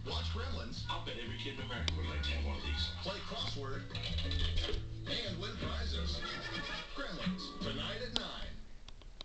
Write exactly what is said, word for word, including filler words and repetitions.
Watch Gremlins. I'll bet every kid in America would like to have one of these. Play crossword. And win